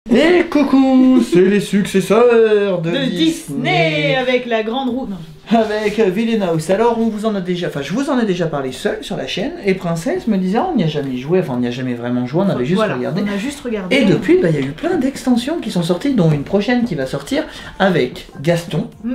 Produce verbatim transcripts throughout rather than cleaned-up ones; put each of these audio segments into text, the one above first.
Et coucou, c'est les successeurs de, de Disney, Disney avec la grande roue. Non. Avec Villainhouse. Alors on vous en a déjà, enfin je vous en ai déjà parlé seul sur la chaîne. Et Princesse me disait on n'y a jamais joué, enfin on n'y a jamais vraiment joué, on avait juste voilà, regardé. On a juste regardé. Et depuis, bah, il y a eu plein d'extensions qui sont sorties, dont une prochaine qui va sortir avec Gaston, mm.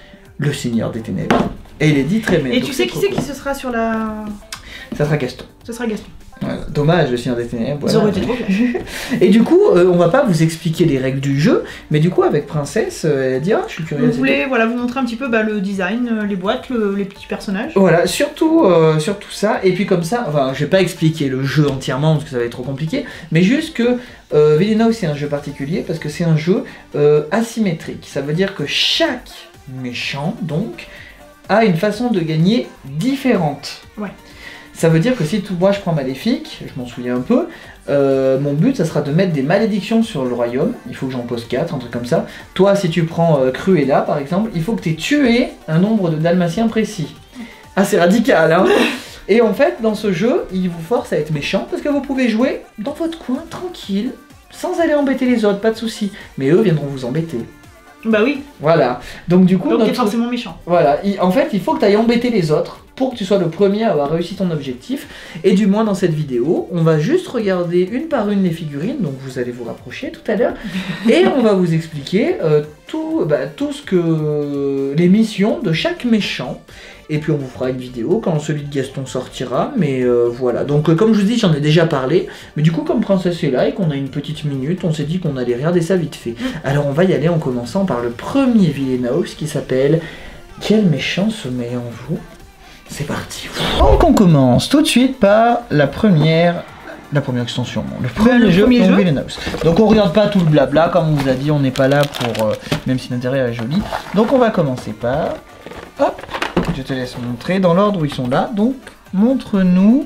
le Seigneur des Ténèbres, et Lady Tremaine. Et tu sais qui c'est qui ce sera sur la... Ça sera Gaston. Ce sera Gaston. Voilà. Dommage, le Seigneur des Ténèbres. Voilà. Ça aurait été trop clair. Et du coup, euh, on va pas vous expliquer les règles du jeu, mais du coup, avec Princesse, euh, elle a dit, ah, je suis curieuse. Vous voulez voilà, vous montrer un petit peu bah, le design, les boîtes, le, les petits personnages. Voilà, surtout, euh, surtout ça, et puis comme ça, enfin, je vais pas expliquer le jeu entièrement parce que ça va être trop compliqué, mais juste que euh, Villainhouse c'est un jeu particulier parce que c'est un jeu euh, asymétrique. Ça veut dire que chaque méchant, donc, a une façon de gagner différente. Ouais. Ça veut dire que si tout, moi je prends Maléfique, je m'en souviens un peu, euh, mon but ça sera de mettre des malédictions sur le royaume, il faut que j'en pose quatre, un truc comme ça. Toi si tu prends euh, Cruella par exemple, il faut que tu aies tué un nombre de dalmatiens précis. Assez radical hein. Et en fait dans ce jeu, il vous force à être méchant parce que vous pouvez jouer dans votre coin, tranquille, sans aller embêter les autres, pas de soucis. Mais eux viendront vous embêter. Bah oui. Voilà. Donc du coup... Donc notre... t'es forcément méchant. Voilà. Il... En fait, il faut que tu ailles embêter les autres pour que tu sois le premier à avoir réussi ton objectif. Et du moins dans cette vidéo, on va juste regarder une par une les figurines, donc vous allez vous rapprocher tout à l'heure, et on va vous expliquer euh, tout, bah, tout ce que... les missions de chaque méchant. Et puis on vous fera une vidéo quand celui de Gaston sortira, mais euh, voilà. Donc euh, comme je vous dis, j'en ai déjà parlé, mais du coup comme Princesse est là et qu'on a une petite minute, on s'est dit qu'on allait regarder ça vite fait. Alors on va y aller en commençant par le premier Villainhouse qui s'appelle « Quel méchant sommeil en vous ?» C'est parti. Donc on commence tout de suite par la première... La première extension, le premier le jeu, premier jeu. Villainhouse. Donc on regarde pas tout le blabla, comme on vous a dit, on n'est pas là pour... Euh, même si l'intérieur est joli. Donc on va commencer par... Hop, je te laisse montrer dans l'ordre où ils sont là. Donc montre-nous...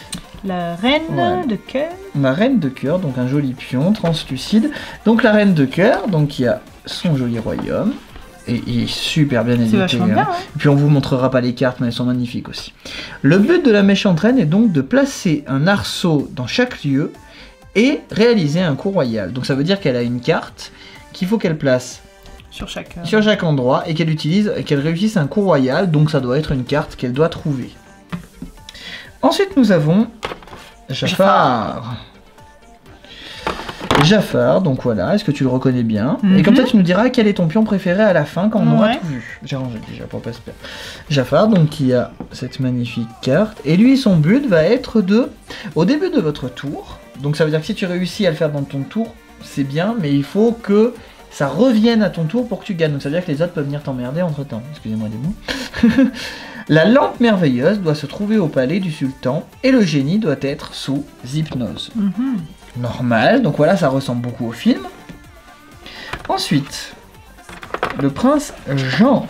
La reine ouais. de cœur. Ma reine de cœur, donc un joli pion translucide. Donc la reine de cœur, donc il y a son joli royaume. Et il est super bien édité. Vachement hein. bien, hein. Et puis on vous montrera pas les cartes, mais elles sont magnifiques aussi. Le but de la méchante reine est donc de placer un arceau dans chaque lieu et réaliser un coup royal. Donc ça veut dire qu'elle a une carte qu'il faut qu'elle place sur chaque, euh... sur chaque endroit et qu'elle utilise, qu'elle réussisse un coup royal. Donc ça doit être une carte qu'elle doit trouver. Ensuite nous avons Jafar. Jafar, donc voilà, est-ce que tu le reconnais bien? Mm-hmm. Et comme ça tu nous diras quel est ton pion préféré à la fin quand on ouais. aura tout vu. J'ai rangé déjà pour pas se perdre. Jafar, donc qui a cette magnifique carte, et lui son but va être de, au début de votre tour, donc ça veut dire que si tu réussis à le faire dans ton tour, c'est bien, mais il faut que ça revienne à ton tour pour que tu gagnes, donc ça veut dire que les autres peuvent venir t'emmerder entre temps, excusez-moi des mots. La lampe merveilleuse doit se trouver au palais du sultan, et le génie doit être sous hypnose. Mm-hmm. Normal, donc voilà, ça ressemble beaucoup au film. Ensuite, le prince Jean.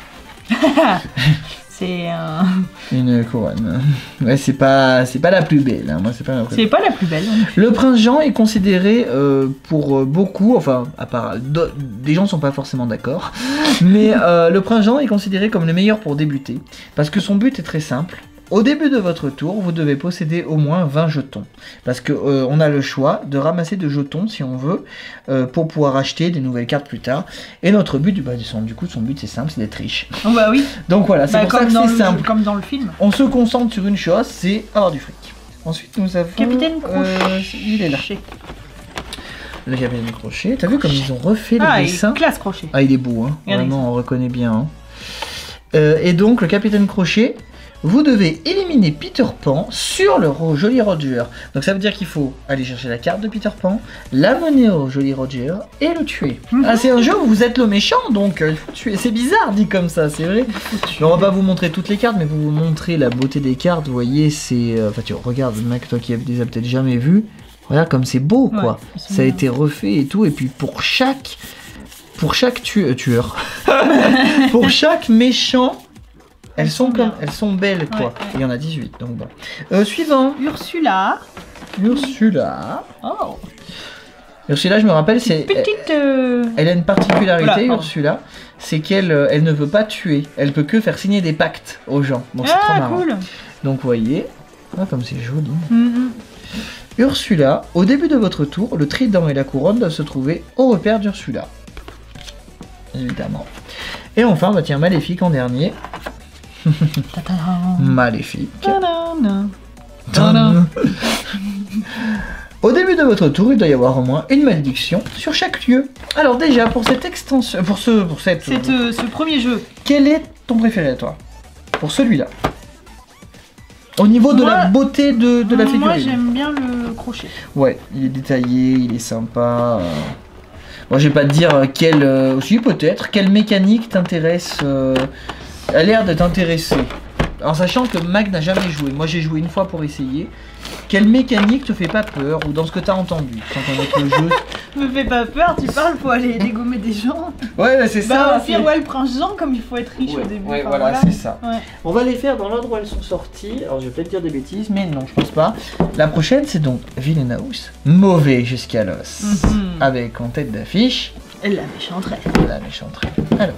C'est un... Une couronne. Ouais, c'est pas, c'est pas la plus belle. Hein. Moi, c'est pas la plus C'est pas la plus belle. Le prince Jean est considéré euh, pour beaucoup, enfin, à part, des gens sont pas forcément d'accord, mais euh, le prince Jean est considéré comme le meilleur pour débuter, parce que son but est très simple. Au début de votre tour, vous devez posséder au moins vingt jetons. Parce que euh, on a le choix de ramasser des jetons, si on veut, euh, pour pouvoir acheter des nouvelles cartes plus tard. Et notre but, bah, du coup, son but, c'est simple, c'est d'être riche. Oh bah oui. Donc voilà, c'est bah, pour ça que c'est simple. Comme dans le film. On se concentre sur une chose, c'est avoir du fric. Ensuite, nous avons... Capitaine Crochet. Euh, il est là. Le Capitaine Crochet. T'as vu comme ils ont refait ah, les dessins? Classe Crochet. Ah, il est beau, hein. Vraiment, on reconnaît bien. Hein. Euh, et donc, le Capitaine Crochet... Vous devez éliminer Peter Pan sur le joli Roger. Donc ça veut dire qu'il faut aller chercher la carte de Peter Pan, l'amener au joli Roger et le tuer. Mm-hmm. Ah, c'est un jeu où vous êtes le méchant, donc euh, il faut tuer. C'est bizarre dit comme ça, c'est vrai. On va pas vous montrer toutes les cartes, mais pour vous montrer la beauté des cartes, vous voyez, c'est... Enfin tu regardes, mec, toi qui les as peut-être jamais vus, regarde comme c'est beau, quoi. Ouais, ça a bien. Été refait et tout, et puis pour chaque... Pour chaque tu... tueur... pour chaque méchant... Elles sont comme, elles sont belles quoi. Ouais, ouais. Il y en a dix-huit donc bon. Euh, suivant. Ursula. Ursula. Oh. Ursula, je me rappelle, c'est petite. Euh... Elle a une particularité, voilà, Ursula, c'est qu'elle, elle ne veut pas tuer. Elle peut que faire signer des pactes aux gens. Donc c'est ah, trop marrant. Cool. Donc vous voyez, Ah, comme c'est joli. Mm-hmm. Ursula, au début de votre tour, le trident et la couronne doivent se trouver au repère d'Ursula. Évidemment. Et enfin, bah tiens, Maléfique en dernier. Maléfique. Ta-da-na. Tadam. Au début de votre tour, il doit y avoir au moins une malédiction sur chaque lieu. Alors déjà, pour cette extension, pour ce, pour cette, C'est euh, ce premier jeu. quel est ton préféré, toi? Pour celui-là. Au niveau de Moi- la beauté de, de la figurine. Moi j'aime bien le crochet. Ouais, il est détaillé, il est sympa. euh. Bon, je vais pas te dire euh, quelle... Euh, aussi peut-être, quelle mécanique t'intéresse... Euh, a l'air de t'intéresser. En sachant que Mag n'a jamais joué. Moi j'ai joué une fois pour essayer. Quelle mécanique te fait pas peur ou dans ce que t'as entendu sans connaître le jeu? Me fais pas peur, tu parles, faut aller dégommer des gens. Ouais, bah, c'est Bah ça. au pire, ouais, le prince Jean, comme il faut être riche Ouais, au début. ouais, enfin, voilà, c'est ça. Ouais. On va les faire dans l'ordre où elles sont sorties. Alors je vais peut-être dire des bêtises, mais non, je pense pas. La prochaine, c'est donc Villain House. Mauvais jusqu'à l'os. Mhm. Avec en tête d'affiche Et la méchante reine. la méchante reine. Alors,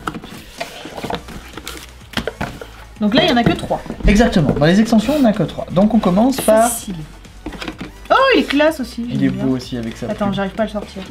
Donc là, il y en a que trois. exactement. Dans les extensions, on n'a que trois. Donc on commence par. Facile. Oh, il est classe aussi. Il j'aime est bien. beau aussi avec sa Attends, plume. j'arrive pas à le sortir.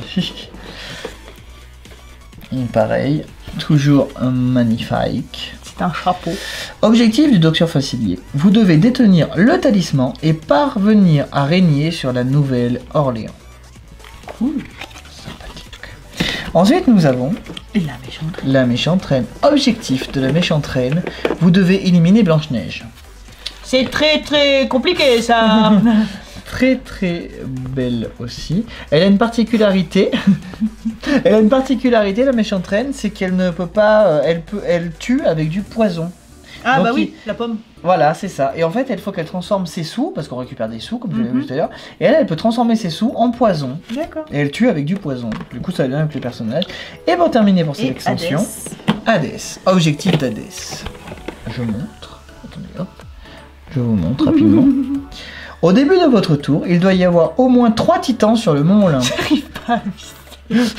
Et pareil, toujours un magnifique. C'est un chapeau. Objectif du Docteur Facilier. Vous devez détenir le talisman et parvenir à régner sur la Nouvelle-Orléans. Cool. Sympathique. Ensuite, nous avons Et la méchante reine. la méchante reine. Objectif de la méchante reine. Vous devez éliminer Blanche-Neige. C'est très très compliqué ça. Très très belle aussi. Elle a une particularité. Elle a une particularité, la méchante reine, c'est qu'elle ne peut pas... euh, elle, peut, elle tue avec du poison. Ah Donc, bah oui, la pomme. Voilà, c'est ça. Et en fait, il faut qu'elle transforme ses sous, parce qu'on récupère des sous, comme je l'ai Mhm. vu tout à l'heure. Et elle, elle peut transformer ses sous en poison. D'accord. Et elle tue avec du poison. Du coup, ça va bien avec les personnages. Et pour terminer pour cette Et extension, Hadès. Hadès. Objectif d'Hadès. Je montre. Attendez, hop. Je vous montre rapidement. Au début de votre tour, il doit y avoir au moins trois titans sur le mont Olympe. J'arrive pas à le visser.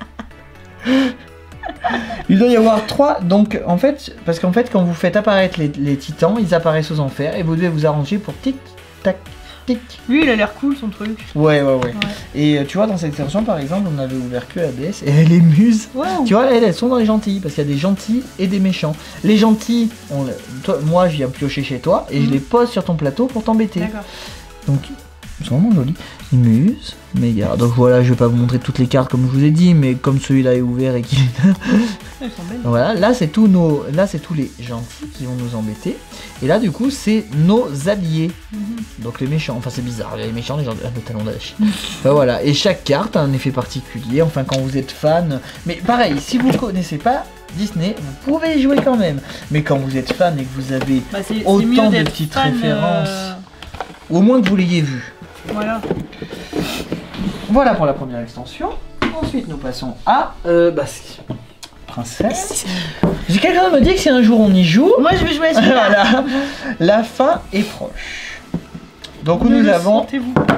Il doit y avoir trois, donc en fait, parce qu'en fait, quand vous faites apparaître les, les titans, ils apparaissent aux enfers et vous devez vous arranger pour tic, tac, tic. Lui, il a l'air cool son truc. Ouais, ouais, ouais. Ouais. Et euh, tu vois, dans cette extension, par exemple, on avait ouvert que Hadès et les muses. Wow. Tu vois, elles, elles sont dans les gentils, parce qu'il y a des gentils et des méchants. Les gentils, on, toi, moi, je viens piocher chez toi et je Mhm. les pose sur ton plateau pour t'embêter. D'accord. Donc, ils sont vraiment jolis. Muse, méga. Donc voilà, je vais pas vous montrer toutes les cartes comme je vous ai dit, mais comme celui-là est ouvert et qui... Elles sont belles. Voilà, là c'est tous nos, là c'est tous les gentils qui vont nous embêter. Et là du coup c'est nos alliés. Mhm. Donc les méchants, enfin c'est bizarre, les méchants, les gens ah, le talon d'Achille. Enfin, voilà, et chaque carte a un effet particulier. Enfin quand vous êtes fan, mais pareil, si vous connaissez pas Disney, vous pouvez y jouer quand même. Mais quand vous êtes fan et que vous avez, Bah, c'est- c'est Autant mieux de d'être petites fan, références. euh, au moins que vous l'ayez vu. Voilà. Voilà pour la première extension. Ensuite nous passons à euh, bah, c'est- princesse. J'ai quelqu'un me dit que si un jour on y joue, Moi, je vais jouer à celui-là. voilà, la fin est proche. Donc Ne nous le avons, sentez-vous pas.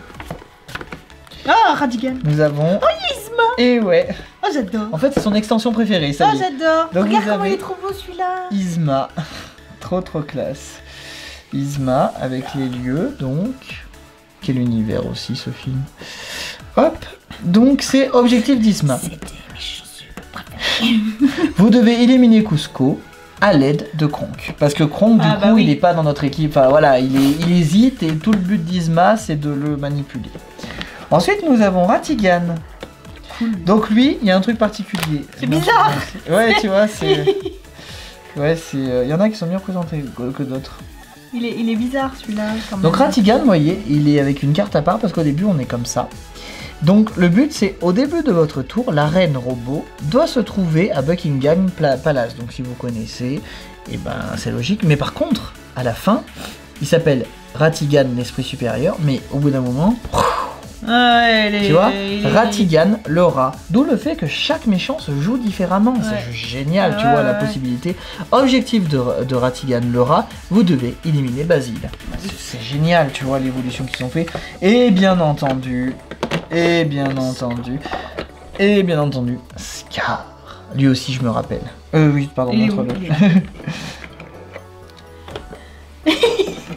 Ah, Radigan. nous avons. Oh, Yzma. Et ouais. Oh, j'adore. En fait, c'est son extension préférée, ça Oh, y est. j'adore. Donc, Regarde vous comment avez- il est trop beau celui-là. Yzma. Trop trop classe. Yzma avec les lieux, donc. Quel univers aussi ce film. Hop. Donc c'est objectif d'Yzma. C'était mes chaussures. Vous devez éliminer Cusco à l'aide de Kronk. Parce que Kronk, du Ah, coup, bah oui. il n'est pas dans notre équipe. Enfin voilà, il, est, il hésite et tout le but d'Yzma, c'est de le manipuler. Ensuite, nous avons Ratigan. Donc lui, il y a un truc particulier. C'est Non, bizarre. c'est- Ouais, tu vois, c'est... Ouais, c'est... euh, Il y en a qui sont mieux représentés que, que d'autres. Il est, il est bizarre celui-là. quand même. Donc Ratigan, vous voyez, il est avec une carte à part parce qu'au début, on est comme ça. Donc le but, c'est au début de votre tour, la reine robot doit se trouver à Buckingham Pla- Palace. Donc si vous connaissez, et ben c'est logique. Mais par contre, à la fin, il s'appelle Ratigan, l'esprit supérieur, mais au bout d'un moment, Ah, ouais, il est- tu vois, il est- Ratigan, le rat. D'où le fait que chaque méchant se joue différemment. Ouais. C'est génial, tu Ouais, vois, la ouais. possibilité. Objectif de, de Ratigan, le rat, vous devez éliminer Basile. C'est génial, tu vois, l'évolution qu'ils ont fait. Et bien entendu, et bien entendu, et bien entendu, Scar. Lui aussi, je me rappelle. Euh, oui, pardon, Il est où, montre-le. il est où Ah,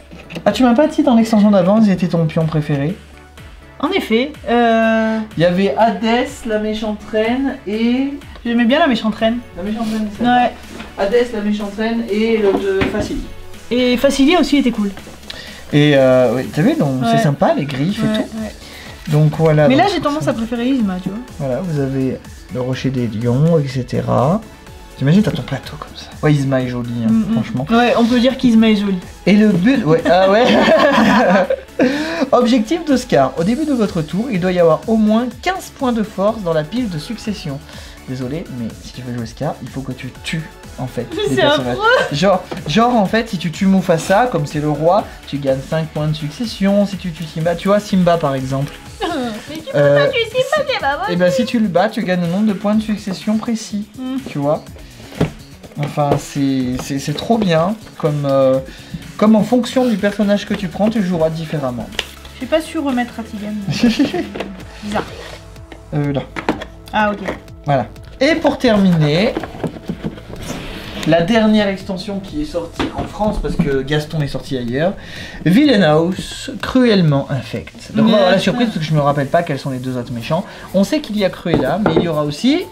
Ah, tu m'as pas dit dans l'extension d'avant, ils étaient ton pion préféré? En effet, euh... Il y avait Hadès, la méchante reine, et... j'aimais bien la méchante reine. La méchante reine, c'est ça. Ouais. Hadès, la méchante reine, et le de Facili. Et Facili aussi était cool. Et euh, ouais, t'as vu, donc Ouais. c'est sympa, les griffes Ouais, et tout. ouais. Donc voilà. Mais donc, là j'ai tendance à préférer Yzma, tu vois. Voilà, vous avez le rocher des lions, et cetera. J'imagine t'as ton plateau comme ça. Ouais, Yzma est jolie, hein, Mm, mm. franchement. Ouais, on peut dire qu'Yzma est jolie. Et le but, ouais, ah ouais. Objectif de Scar. Au début de votre tour, il doit y avoir au moins quinze points de force dans la pile de succession. Désolé, mais si tu veux jouer Scar, il faut que tu tues en fait les C'est personnages. affreux. Genre, genre en fait, si tu tues Mufasa, comme c'est le roi, tu gagnes cinq points de succession. Si tu tues Simba, tu vois Simba par exemple. Mais tu peux Euh, pas tuer Simba, t'es pas Et ben si tu le bats, tu gagnes le nombre de points de succession précis. Mm. Tu vois. Enfin, c'est c'est- c'est trop bien. Comme, euh, comme en fonction du personnage que tu prends, tu joueras différemment. J'ai pas su remettre Ratigan. Bizarre. Euh, là. Ah ok. Voilà. Et pour terminer, la dernière extension qui est sortie en France, parce que Gaston est sorti ailleurs, Villain House, cruellement infect. Donc on va avoir la surprise, parce que je me rappelle pas quels sont les deux autres méchants. On sait qu'il y a Cruella, mais il y aura aussi...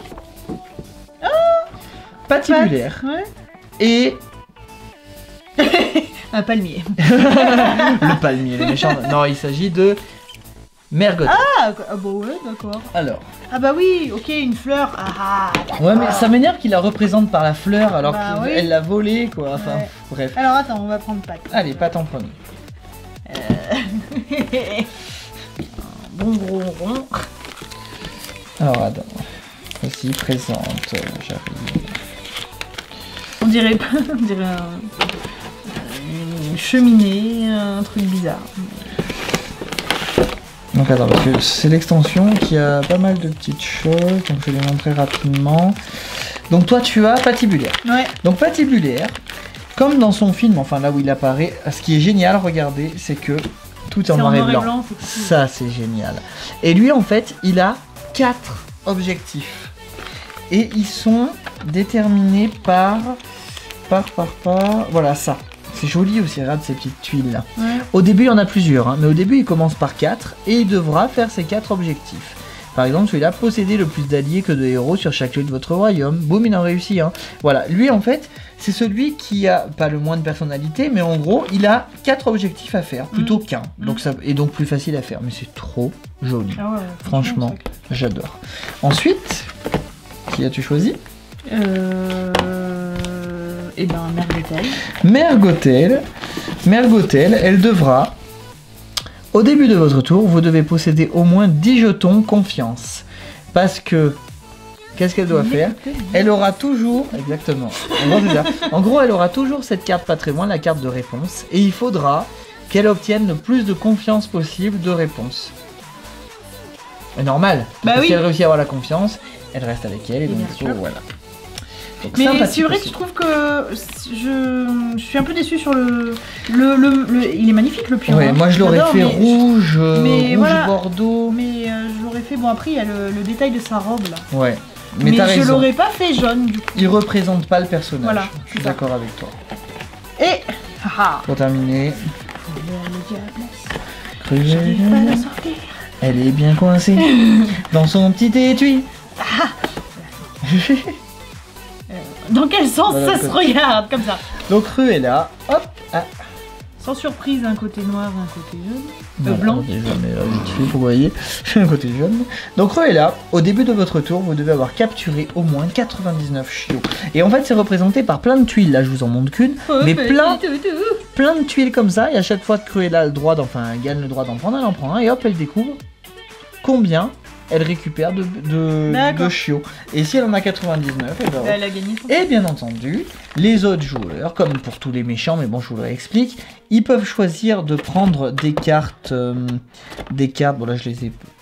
Patibulaire. Ouais. Et Un palmier. le palmier, les méchants. Non, il s'agit de Mergotel. Ah, ah bah ouais, d'accord. Alors, Ah bah oui, ok, une fleur. Ah, d'accord. ouais, mais ça m'énerve qu'il la représente par la fleur alors Bah qu'elle oui. l'a volée, quoi. Enfin, Ouais. bref. Alors attends, on va prendre Pat. Allez, pas en premier. Bon gros rond. Alors, attends. Voici, présente. euh, J'arrive. On dirait, on dirait un, une cheminée, un truc bizarre. Donc, attends, parce que c'est l'extension qui a pas mal de petites choses. Donc, je vais les montrer rapidement. Donc, toi, tu as Patibulaire. Ouais. Donc, Patibulaire, comme dans son film, enfin là où il apparaît, ce qui est génial, regardez, c'est que tout est en C'est noir et blanc. c'est cool. Ça, c'est génial. Et lui, en fait, il a quatre objectifs. Et ils sont déterminés par... Par, par, par... Voilà, ça. C'est joli aussi, regarde ces petites tuiles là. Ouais. Au début, il y en a plusieurs, hein, mais au début, il commence par quatre et il devra faire ces quatre objectifs. Par exemple, celui-là, posséder le plus d'alliés que de héros sur chaque lieu de votre royaume. Boum, il en réussit. Hein. Voilà, lui, en fait, c'est celui qui a pas le moins de personnalité, mais en gros, il a quatre objectifs à faire, plutôt Mmh. qu'un. Donc ça, et donc plus facile à faire, mais c'est trop joli. Ah ouais, Franchement, j'adore. Ensuite, qui as-tu choisi? Euh... Et ben, Mergotel. Mergotel. Mergotel, elle devra, au début de votre tour, vous devez posséder au moins dix jetons confiance. Parce que, qu'est-ce qu'elle doit faire? Elle aura toujours, exactement, en gros, c'est ça. En gros, elle aura toujours cette carte patrimoine, la carte de réponse, et il faudra qu'elle obtienne le plus de confiance possible de réponse. C'est normal, Bah parce oui. si elle réussit à avoir la confiance, elle reste avec elle, et donc Bien du coup, sûr. voilà. Donc, Mais sympathique c'est vrai que aussi. je trouve que je, je suis un peu déçue sur le... Le, le, le- Il est magnifique le pion. Ouais, hein. moi je l'aurais J'adore, fait mais- rouge, euh, mais rouge voilà. bordeaux. Mais euh, je l'aurais fait... Bon après il y a le, le détail de sa robe là. Ouais, mais, Mais, t'as je raison. l'aurais pas fait jaune du coup. Il représente pas le personnage. Voilà, je suis c'est ça. d'accord avec toi. Et... Haha. Pour terminer, Le diable, Cruella, j'arrive pas à la sortir. elle est bien coincée dans son petit étui. Dans quel sens Voilà, ça se comme- regarde comme ça? Donc Cruella, hop, ah, Sans surprise, un côté noir, un côté jaune. Euh, voilà, blanc. côté jaune, mais là, vite fait, vous voyez, un côté jaune. Donc Cruella, au début de votre tour, vous devez avoir capturé au moins quatre-vingt-dix-neuf chiots. Et en fait, c'est représenté par plein de tuiles. Là, je vous en montre qu'une, mais plein, plein de tuiles comme ça. Et à chaque fois que Cruella a le droit, d'en- enfin, elle gagne le droit d'en prendre, elle en prend un. Et hop, elle découvre combien elle récupère de, de, D'accord. de chiots. Et si elle en a quatre-vingt-dix-neuf, elle va Elle a gagné son... Et bien entendu, les autres joueurs, comme pour tous les méchants, mais bon, je vous le réexplique, ils peuvent choisir de prendre des cartes, euh, des cartes, bon là je les ai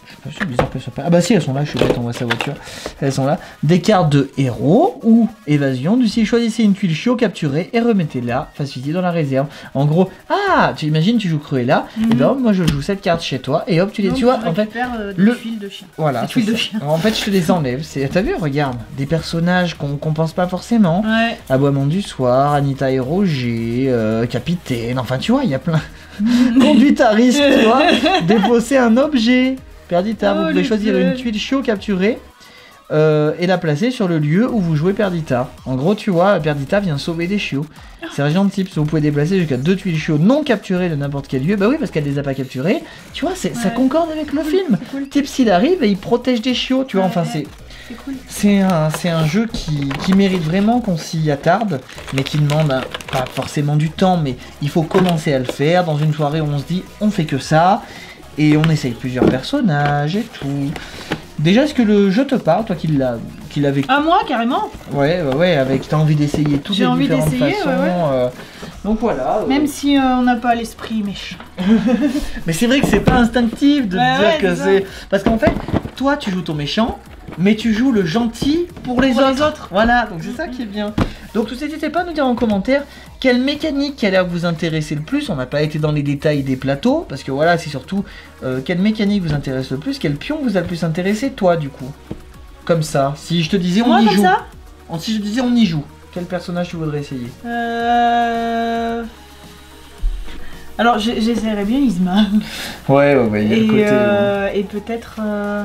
Je sais pas, c'est bizarre qu'elles soient pas. Ah bah si, elles sont là, je suis bête, on voit sa voiture. Elles sont là. Des cartes de héros ou évasion. Du style, choisissez une tuile chiot capturée et remettez-la facilité dans la réserve. En gros, ah, tu imagines, tu joues Cruella, mm -hmm. et ben moi je joue cette carte chez toi et hop, tu les Donc, tu vois. Tu en fait, euh, des le tuiles de chien. Voilà. Des tuiles de chien. En fait, je te les enlève. T'as vu, regarde, des personnages qu'on qu'on pense pas forcément. Ouais. Aboiement du soir, Anita et Roger, euh, Capitaine. Enfin, tu vois, il y a plein. Conduite à risque, tu vois. Défausser un objet. Perdita, oh, vous pouvez choisir belles. une tuile chiot capturée euh, et la placer sur le lieu où vous jouez Perdita. En gros, tu vois, Perdita vient sauver des chiots. C'est un genre de type, vous pouvez déplacer jusqu'à deux tuiles chiots non capturées de n'importe quel lieu. Bah oui, parce qu'elle les a pas capturées. Tu vois, ouais. ça concorde avec le cool, film. Cool. Type, s'il arrive et il protège des chiots, tu vois, ouais, enfin, ouais. c'est... C'est cool. un, un jeu qui, qui mérite vraiment qu'on s'y attarde, mais qui demande hein, pas forcément du temps, mais il faut commencer à le faire. Dans une soirée où on se dit, on fait que ça. Et on essaye plusieurs personnages et tout. Déjà, est-ce que le jeu te parle, toi qui l'as qui l'avais... Ah moi, carrément. Ouais, ouais, ouais, avec t'as envie d'essayer toutes les envie différentes façons. Ouais, ouais. Euh... Donc voilà. Même euh... si euh, on n'a pas l'esprit méchant. Mais c'est vrai que c'est pas instinctif de ouais, te dire ouais, que c'est... Parce qu'en fait, toi, tu joues ton méchant, mais tu joues le gentil pour les, pour autres. les autres. Voilà, donc c'est ça qui est bien. Donc n'hésitez pas à nous dire en commentaire quelle mécanique qui a l'air de vous intéresser le plus. On n'a pas été dans les détails des plateaux, parce que voilà, c'est surtout euh, quelle mécanique vous intéresse le plus, quel pion vous a le plus intéressé, toi, du coup. Comme ça, si je te disais on Moi, y comme joue. Ça si je te disais on y joue, quel personnage tu voudrais essayer? Euh... Alors j'essaierais bien Yzma. Ouais, ouais, ouais, il y a et, le côté... euh, ouais. Et peut-être... Euh...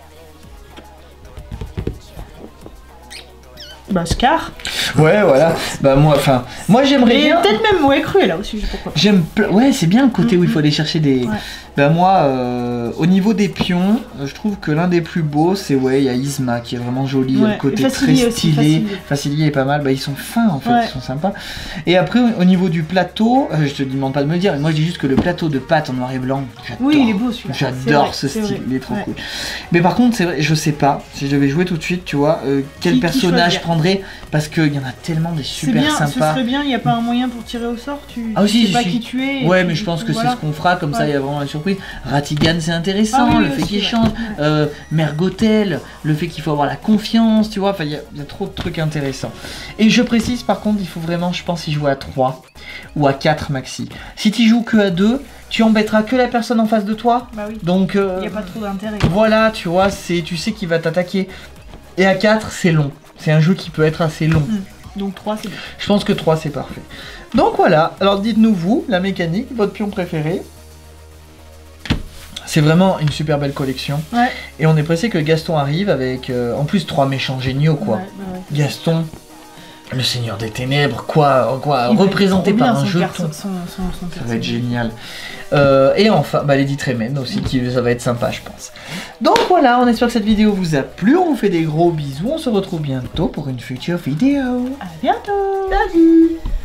Bah Scar. Ouais, voilà. Bah moi, enfin, moi j'aimerais bien. Peut-être même ouais Cruella aussi, je sais pourquoi. J'aime, ouais, c'est bien le côté mm -hmm. où il faut aller chercher des. Ouais. Bah moi, euh, au niveau des pions, je trouve que l'un des plus beaux, c'est ouais, il y a Yzma qui est vraiment joli, ouais. le côté très stylé, Facilier est pas mal. Bah ils sont fins en fait, ouais. ils sont sympas. Et après au niveau du plateau, euh, je te demande pas de me le dire, mais moi je dis juste que le plateau de pâte en noir et blanc, j'adore. Oui, il est beau celui-là. J'adore ce style, vrai. il est trop ouais. cool. Mais par contre, c'est vrai, je sais pas si je devais jouer tout de suite, tu vois, euh, quel qui, personnage qui prendrait, parce qu'il y en a tellement des super bien, sympas. Ce serait bien, il n'y a pas un moyen pour tirer au sort, tu, ah, aussi, tu sais pas si. qui tu es. Ouais, mais je pense que voilà. c'est ce qu'on fera, comme ouais. ça il y a vraiment la surprise. Ratigan, c'est intéressant, ah, oui, le fait qu'il change. Ouais. Euh, Mergotel, le fait qu'il faut avoir la confiance, tu vois, enfin il y, y a trop de trucs intéressants. Et je précise par contre, il faut vraiment, je pense, y jouer à trois ou à quatre maxi. Si tu joues que à deux, tu embêteras que la personne en face de toi. Bah oui. Donc il euh, n'y a pas trop d'intérêt. Voilà, tu vois, c'est tu sais qu'il va t'attaquer. Et à quatre, c'est long. C'est un jeu qui peut être assez long. Mmh. Donc trois, c'est bien. Je pense que trois, c'est parfait. Donc voilà, alors dites-nous vous, la mécanique, votre pion préféré. C'est vraiment une super belle collection. Ouais. Et on est pressé que Gaston arrive avec, euh, en plus, trois méchants géniaux, quoi. Ouais, ouais, ouais. Gaston, le Seigneur des Ténèbres, quoi, quoi représenté par un jeton. Ça va être génial. Euh, et enfin, bah, Lady Tremaine aussi, qui, ça va être sympa, je pense. Donc voilà, on espère que cette vidéo vous a plu. On vous fait des gros bisous. On se retrouve bientôt pour une future vidéo. À bientôt. Salut.